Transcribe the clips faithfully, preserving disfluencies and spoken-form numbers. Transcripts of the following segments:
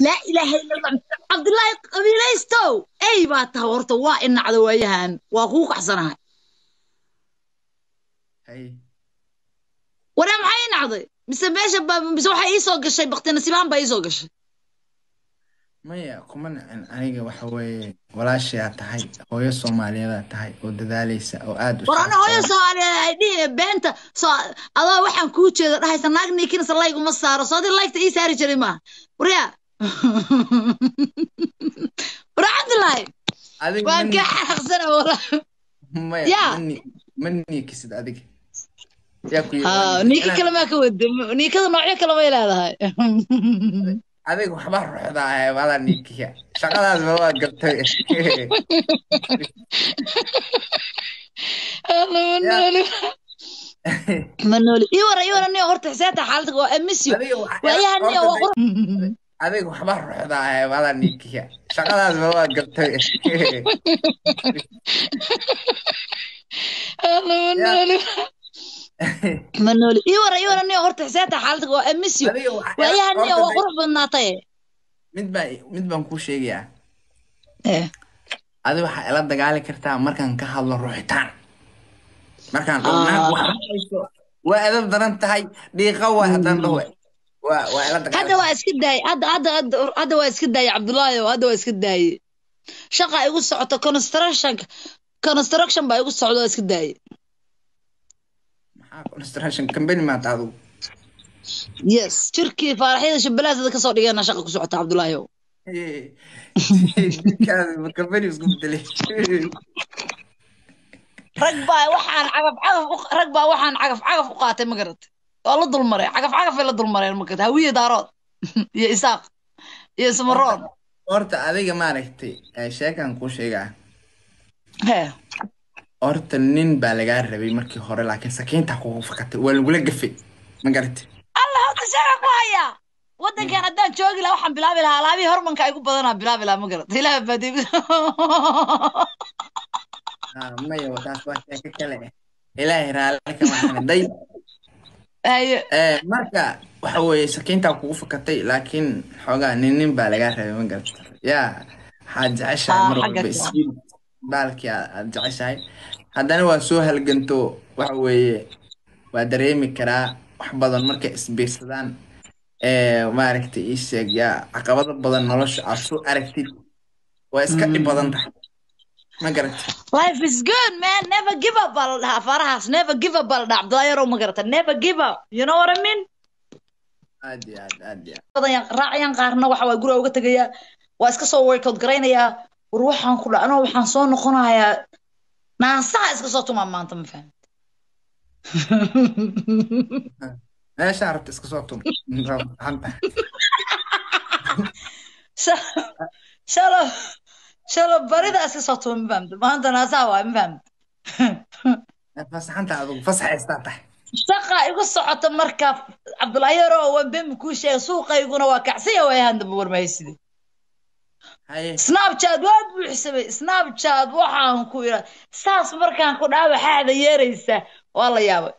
لا إله إلا الله عبد الله قبيليستو أي بات هورت وا إن عدويهان وأخوك حسنها هاي ولا معين عضي بس ماشي بس waxa ii soo gashay baqti nasiibaan baa ii soo gashay maya kuma nacin aniga waxa weeye walaashay aad tahay hooyo Soomaaliyeed aad tahay oo dadaalaysa oo aad u war ana sharaf hooyo badan Soomaaliyeed ay dhii beenta soo adoo waxaan ku jeedo dhahaysa naag niikin salayg uma saaro soo dii laygta ii saari jiray ma wariya war Cabdullaahi adiga waan mani ka xaqsan wala maya ya mani mani kisid adiga yaa ku ha yiri niiki inaan kale ma ka wada niikada noocyo kale ma leedahay adiga waxba ruuxdaa wala nikiya shaqadaas ma waa gartay Allah ya manoli manoli ii wara ii wara nin horta xisaabta xaaladda waa amisyo adiga waxa waayahan nin horta waa qor adiga waxba ruuxdaa wala nikiya shaqadaas ma waa gartay Allah ya manoli manoli ii wara ii wara nin horta xisaabta xaaladda waa amisyo adiga waxa waayahan nin horta waa qurux badnaatay mid baa mid baan ku sheegayaa eh adiga waxa ila dagaali kartaa markaan ka hadlo ruuxitaan markaan dhownaag wax hayso waa adab daran tahay dhiiqa waa haddaan dhaho waa waa ila dagaali hadda waa iska daay hadda hadda hadda waa iska daay Cabdullaahi hadda waa iska daay shaqa igu socoto construction construction baa igu socdo iska daay maxaa construction company ma taadu yes jirkii faaraxyada shabeelaasada ka soo dhigana shaqa ku socota Cabdullaahi kaadi company isku bedelay rag baa waxaan cagaf cagaf rag baa waxaan cagaf cagaf u qaatay ma garat oo la dulmaray cagaf cagaf la dulmaray ma garat hawiye daarood iyo isaaq iyo samarood horta adiga maaragtay sheekan ku sheegaa he horta nin baa laga rabay markii hore laakiin sakiinta kugu fakatay waa lagu la gafay ma garatay Allah hadda shaqa ku haya wadankan haddaan joogi lahaa waxaan bilaabi lahaa alaabii hormanka ay ku badanaa bilaabi lahaa ma garat ilaahay baa dib ah maya wataas waa sheeko kale ilaahay raali kama xanaday ayo ee marka waxa weeye sakiinta kugu fakatay laakiin xogaa nin nin baa laga rabay ma garatay yaa waxaad jeceshahay mar walba isbiil baalkii aad jeceshahay haddana waa soo halganto waxa weeye waa dareemi karaa wax badan markay isbiirsadaan ee maaragtay ii sheeg yaa caqabado badan nolosha aad soo aragtid waa iska dhib badan tahay ma garatay life is good man never give up bal farahas never give up bal Cabdullaahi yaro ma garata never give up you know what I mean aad iyo aad aad iyo badan raacyan qaarna waxa way guriga uga tagaya waa iska soo workout garaynaya war waxaan ku dhacno waxaan soo noqonayaa naasaha iska soo tuma maanta ma fahmi meesha rabta iska soo tum hanta shalo shalo barida iska soo tuma ma fahmi maanta naasaha waa ma fahmi fasaxanta adigu fasaxaysta tahay shaqa igu socota marka Cabdullaahi yaro waan been ku sheegay suuqayguna waa kacsiya way handa warmaysid haye Snapchat waa buuxsamay Snapchat waxaan ku ira saas markaan ku dhaw waxaada yeeraysa waa la yaabay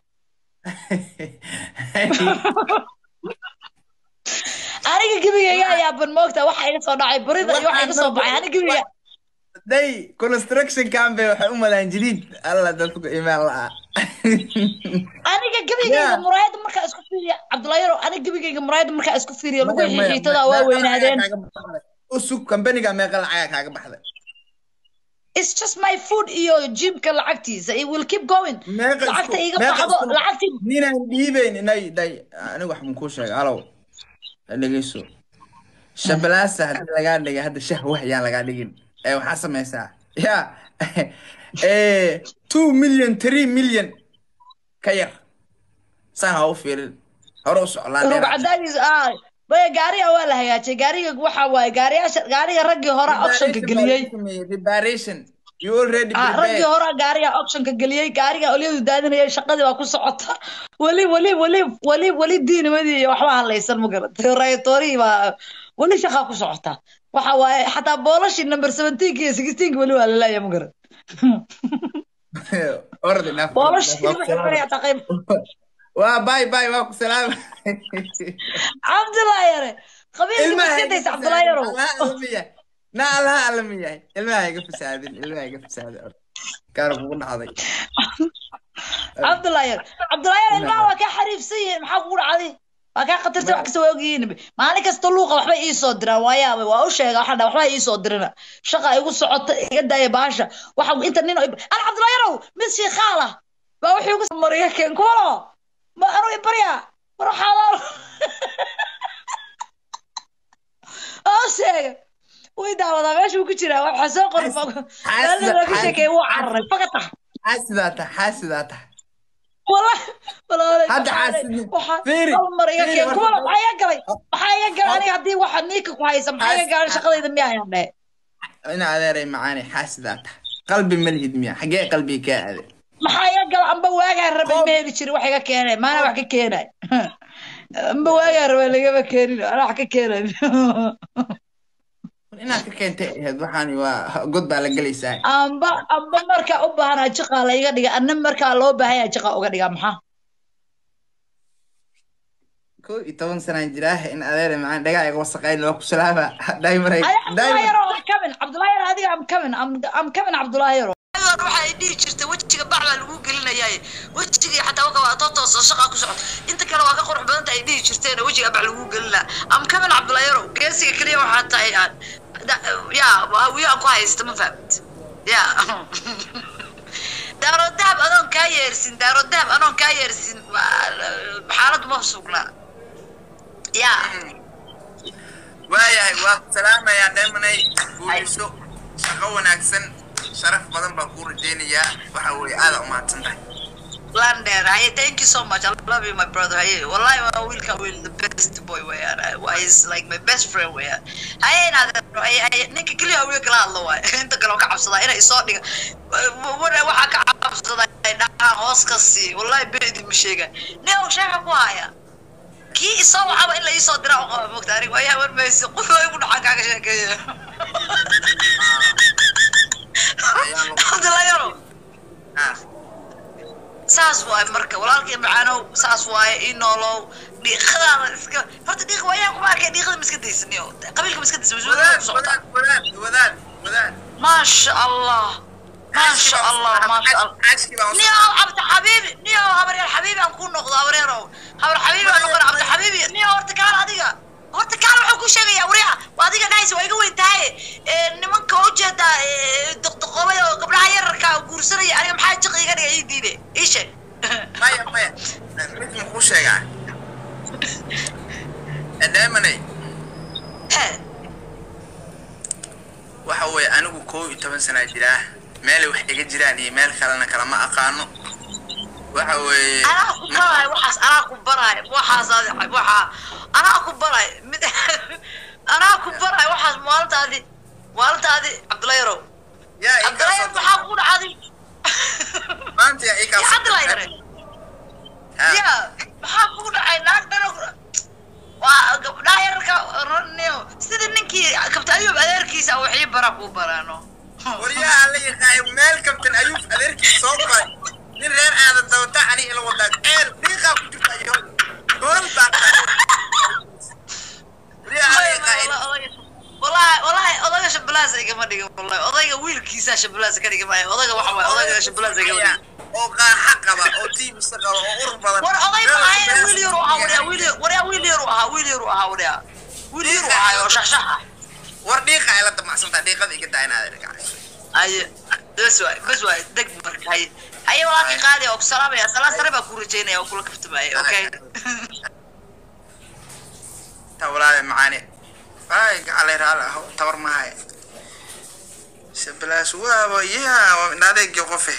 aniga gibigayga ayaa ban moogta waxa iga soo dhacay barida iyo waxa iga soo baxay aniga gibiga day construction campaign waxa u malaan jidid alla dadku iimaan la aniga gibigayga muraayada marka isku fiiriyo Cabdullaahi yaro aniga gibigayga muraayada marka isku fiiriyo lagu xiitada waa weynaadeen usug company-ga meeqa lacag kaaga baxday it's just my food iyo gymka lacagtiisa it will keep going lacagta iga baxdo lacagti ninaan dhiibayn inay day aniga wax mun ku sheegay alow dhageyso shabalaasa hadii laga dhigay hadda shah wax yaan laga dhigin ee waxa sameeysaa ya ee two million three million ka yar saa ha u fiirin hore u soclaan ruuc cadaadis ah bay gaariga waa la hagaajiyay gaariga waxa waay gaariyaasha gaariga ragii hore auction-ka galiyay reparation you already prepared ragii hore gaariga auction-ka galiyay gaariga oliyadu daadinayay shaqadii waa ku socota wali wali wali wali wali diinimadii iyo waxba halaysan ma garatay raytoori baa wali shaqa ku socota waxa waay xataa boolashi number seventeen iyo sixteen wali waa la leeyahay ma garat ordi naf boolashi waxay taqayb waa bye bye waa ku salaam Cabdullaahi yare qabiilka maskaxdiisa Cabdullaahi yarow na Allah alamiya ilmaha iga fasaadin ilmaha iga fasaadin kaar ugu dhacday Cabdullaahi yarow Cabdullaahi yarow ilmaha waa ka xariifsan maxaa kugu dhacday waa ka qatartay wax kasoo ogiin maalin kasta luuqa waxba ii soo diraan waayaaba waa u sheega waxa dha waxba ii soo dirina shaqa igu socota iga daaya baasha waxa inta nin al Cabdullaahi yarow mid sheekhala waa wuxuu ku mariya keen kulo ma anu ibriya marxaba oo sheega ويدا وضع ماشي وكتير أو حسون قرب أنا ما كنت كي وعرّ فقط حاسداته حاسداته والله والله هذا حاسد فيري مريا كي كل حياة قلي حياة قلي أنا هدي واحد نيك كويس حياة قلي شغلة دمية يعني أنا على معاني حاسداته قلبي ملهي دمية حقيقة قلبي كاذب حياة قلي أم بواجه ربي ما يبشر وحاجة كينه ما أنا وحكي كينه أم بواجه ربي اللي جاب كينه أنا وحكي كينه إنها كنت waxaan waa god baa la galaysaa amba amba marka u baahan shaqa la iga dhiga anna marka loo baahan yahay shaqa uga dhiga maxaa ko iyo toban sano jiraa in adeer macaan dhagaa iga wasaqayn loo ku salaama daymaray Cabdullaahi yarow kamin Cabdullaahi yarow adiga am kamin am am kamin Cabdullaahi yarow waxa ay dhigi jirtay wajiga bac baa lagu gelinayay wajiga xataa waxa waa tootos shaqa ku socod inta kale waa ka qurux badan tahay dhigi jirtay wajiga bac lagu gelina am kamin Cabdullaahi yarow geesiga kaliya waxa tahay aan يا ويا كويس تمام فهمت يا دارو الذهب أنا كايرسين دارو الذهب أنا كايرسين بحالة مفسوقنا يا ويا ويا سلامة يا دائما بوليسو شقونا أحسن شرف بدن بقول الدنيا وحوي هذا وما تنتهي Lander, hey, thank you so much. I love you, my brother. Hey, wallahi, I will come with the best boy. Where I is like my best friend. Where hey, now hey, hey, Nick, clear we can all know. Into the local house, I saw the what I want to house that I Oscar see. Wallahi, bed Michigan. No, share a wire. Key is so how I lay so drown. Why I would miss. Who would I get? The liar. Ah. saas waay marka walaalkii macaanow saas waay inoolow dhiiqada iska horta dhiiq waayaan kuma arkay dhiiqada miska deysaniyo qabiilka miska deysaniyo wadaad wadaad wadaad wadaad ma sha Allah ma sha Allah ma sha Allah niyo abd habibi niyo habar yar habibi aan ku noqdo habar yar habar habibi aan noqdo abd habibi niyo horta kaal adiga horta kaal wuxuu ku sheegaya wariya waa adiga dhays waa iga weyn tahay ee nimanka oo jeeda daqdaqoobay oo gabdhaha yararka guursanaya aniga maxaa jiq iga dhigay ii diiday ishe maya maya mid ma ku sheegaa adaamanay eh waxa weeye anigu koob iyo toban sano jiraa meel wax iga jiraan iyo meel kalena kala ma aqaano waxa weeye ana ku baray waxaas ana ku baray waxaas waxa ana ku baray mid ana ku baray waxaas maaltaadi maaltaadi Cabdullaahi yarow yaa Cabdullaahi waxa ku dhacday maanta yaa ika Cabdullaahi yarow yaa waxa ku dhacay naag daro waa gabdhaha yarka runniyo sida ninkii kabta ayub adeerkiisa wixii bara ku baraano wariyaa la yaqaan meel kabtan ayub adeerkiisa soo qoray nin reer aadan dawta ani ila wada ceel dhiiqa ku jirta iyo dooran baa wariyaa la yaqaan wallahi wallahi odaga shabalaas iga ma dhigo wallahi odaga wiilkiisa shabalaas ka dhiga maayo odaga waxa way odaga shabalaas iga ma oo qaaxa qaba oo tiim isaqaba oo ur badan war oday ma ahay wiil yar oo awriya wiil war wiil yar oo aha wiil yar oo aha wariya wiil yar oo aha oo shaxshaxa war dhiiqa ila damacsan dhiiqada iga daaynaad irkaa ay bas way bas way deg markay ay walaalkii qaali oo salaamaya salaam sare baa ku rajeynaya oo kula kaftamay okay tawlaade macaani ay gacalay raala tawar ma hay sablaas waa yaa nadeeg qofe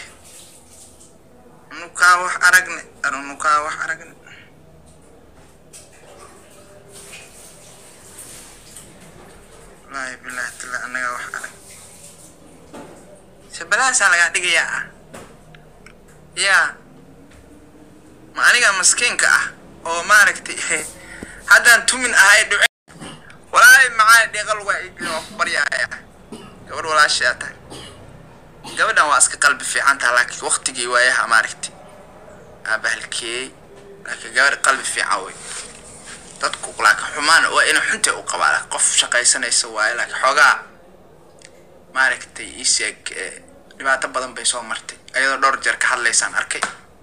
nuka wax aragne anu nuka wax aragne wallahi billahi tala anaga wax arag sablaas laga dhigaya ya ma aniga maskiinka ah oo maaragtay haddaan tumin ahay duco wallahi macaan dhiiqa lagu iibino baryaaya gabadh walaashay tahay gabadhan waa iska qalbi fiican tahay laakiin waqtigii waayaha maaragtay abahalkii laakiin gabadh qalbi fiican way dadku laakiin xumaan waa inuu xunta u qabaa qof shaqaysanaysa waaye laakiin xogaa maaragtay isag dhibaato badan bay soo martay ayadoo dhowr jeer ka hadlaysaan arkay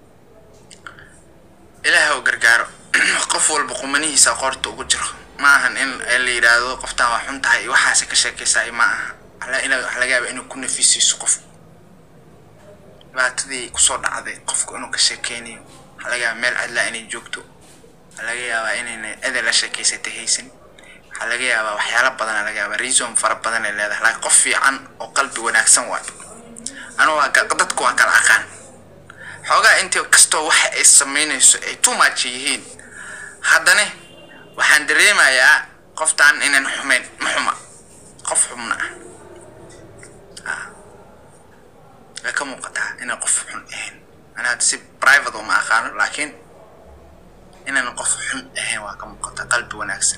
ilaahay u gargaaro qof walba qumanihiisa qorto ugu jiro ma ahan in la yiraahdo qofta waa xun tahay waxaas ka sheekaysaa ma aha ala ila wax laga yaabaa inuu ku nafisiiso qof baatadii ku soo dhacday qofku inuu ka sheekeynayo laga meel adla inay joogto laga yaabaa inay adal la sheekaysatay haysan laga yaabaa waxyaalo badan laga yaabaa reason fara badan ay leedahay laakiin qof fiican oo qalbi wanaagsan waa أنا وقدت كوا كلا أخان حاجة أنت كستو واحد السمينيس too much يهين هذا وحندري ما يا قفت عن إن نحمين محمى قف حمنا آه لكم مقطع إن قف حمين أنا هتسيب برايفت وما أخان لكن إن نقف حمين وكم مقطع قلبي ونكسر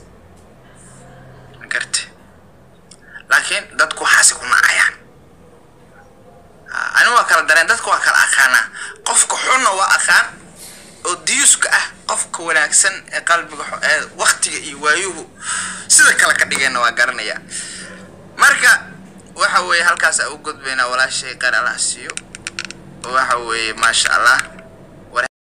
قرت لكن دتكو حاسكوا معايا أنا وكلا درين دتك وكلا أخانا قفك حنا وأخان وديوسك أه قفك وناكسن قلبك وقت يوايوه سيدا كلا كديجنا وقرنيا مركا وحوي هالكاس أوجد بينا ولا شيء قال الله سيو وحوي ما شاء الله